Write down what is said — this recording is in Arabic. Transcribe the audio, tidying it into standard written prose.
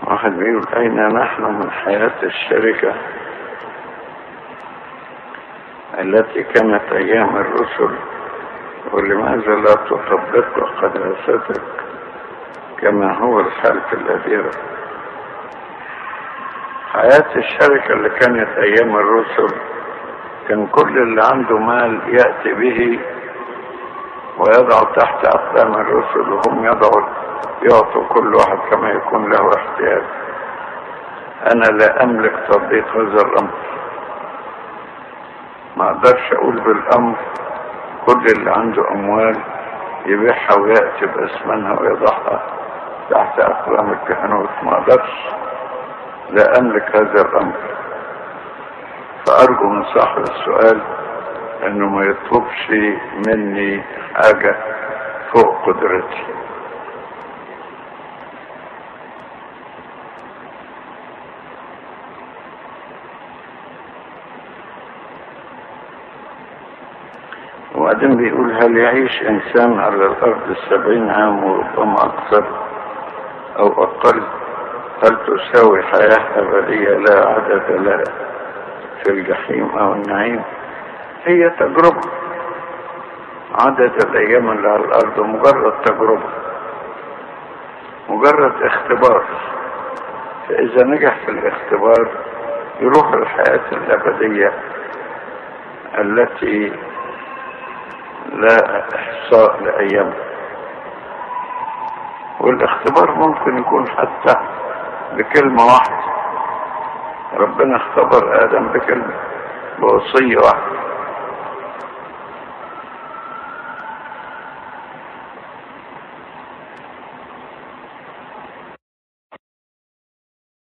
واحد بيقول: أين نحن من حياة الشركة التي كانت أيام الرسل، ولماذا لا تطبق قداستك كما هو الحال في الأديرة؟ حياة الشركة اللي كانت أيام الرسل كان كل اللي عنده مال يأتي به ويضع تحت أقدام الرسل، وهم يعطوا كل واحد كما يكون له احتياج. أنا لا أملك تطبيق هذا الأمر، ما أقدرش أقول بالأمر كل اللي عنده أموال يبيعها ويأتي بأثمنها ويضعها تحت أقدام الكهنوت، ما أقدرش، لا أملك هذا الأمر. فأرجو من صاحب السؤال أنه ما يطلبش مني حاجة فوق قدرتي. وبعدين بيقول: هل يعيش إنسان على الأرض 70 عام وربما أكثر أو أقل؟ هل تساوي حياة أبدية لا عدد لها في الجحيم أو النعيم؟ هي تجربة. عدد الأيام اللي على الأرض مجرد تجربة، مجرد اختبار، فإذا نجح في الاختبار يروح الحياة الأبدية التي لا إحصاء لأيامها. والاختبار ممكن يكون حتى بكلمة واحدة. ربنا اختبر آدم بكلمة، بوصية واحدة.